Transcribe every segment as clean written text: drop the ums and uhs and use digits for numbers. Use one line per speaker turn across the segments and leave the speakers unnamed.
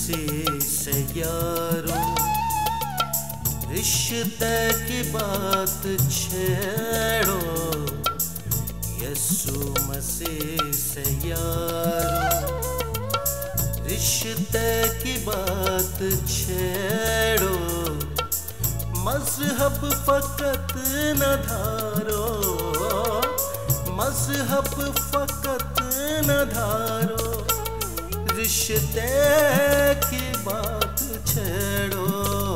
मसीह से यारो, रिश्ते की बात छेड़ो, यीशु मसीह से यारो, रिश्ते की बात छेड़ो, मजहब फकत न धारो, मजहब फकत न धारो, रिश्ते की बात छेड़ो,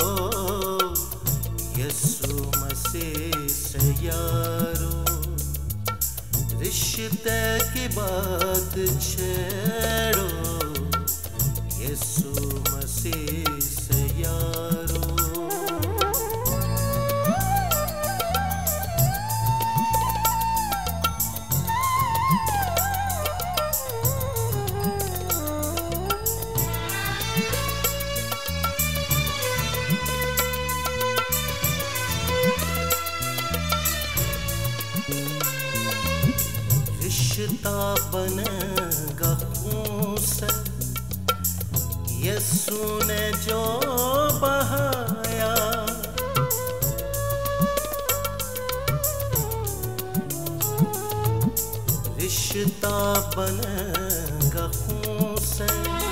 यीशु मसीह से यारो, रिश्ते की बात छेड़ो, यीशु मसीह से यारो। रिश्ता बनेगा खून से, यीशु ने जो बहाया, रिश्ता बनेगा खून से,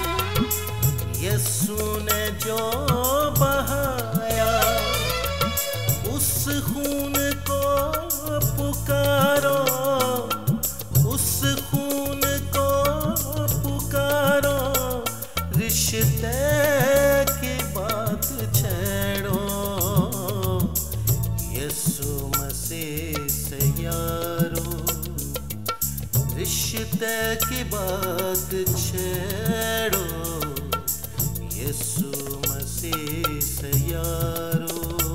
यीशु ने जो बहाया, उस खून को पुकारो, उस खून को पुकारो, रिश्ते की बात छेड़ो, यीशु मसीह से यारो, रिश्ते की बात छेड़ो, यीशु मसीह से यारो।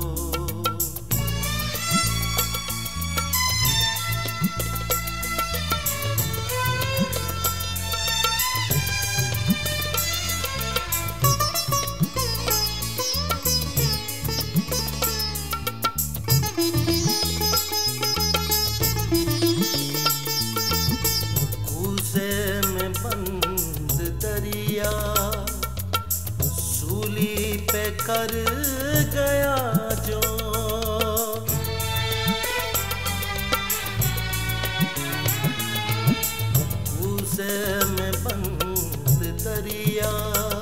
सूली पे कर गया जो, कूज़े में बंद दरिया,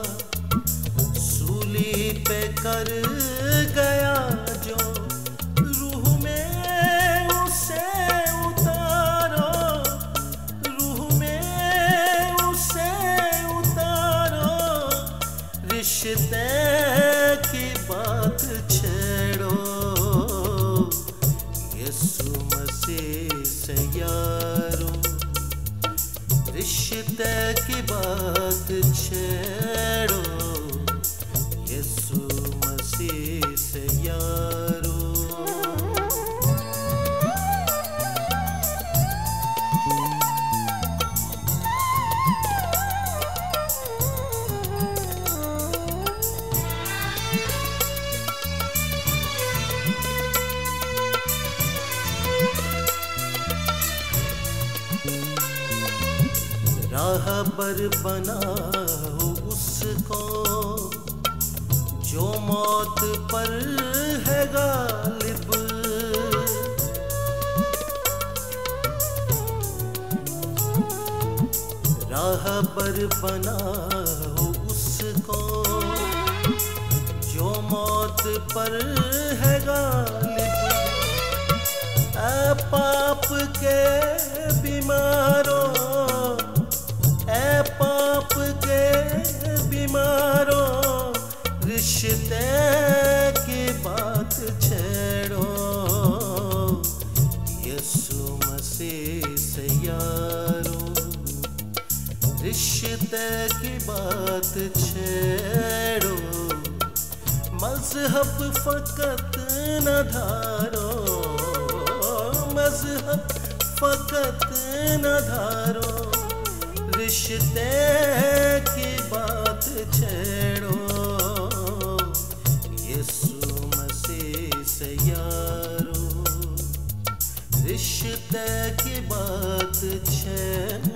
सूली पे कर गया जो, रूह में उसे उतारो, रूह में उसे उतारो, रिश्ते की बात छेड़ो, यीशु मसीह से यारो, रिश्ते की बात छेड़ो, यीशु मसीह से यारो। राहबर बनाओ उसको जो मौत पर है गालिब, राहबर बनाओ उसको जो मौत पर है गालिब, ऐ पाप के बीमारों, ऐ पाप के बीमारों, रिश्ते की बात छेड़ो, यीशु मसीह से यारो, रिश्ते की बात छेड़ो, मजहब फकत न धारो, मजहब फकत न धारो, रिश्ते की बात छेड़ो, यीशु मसीह से यारो, रिश्ते की बात छेड़ो।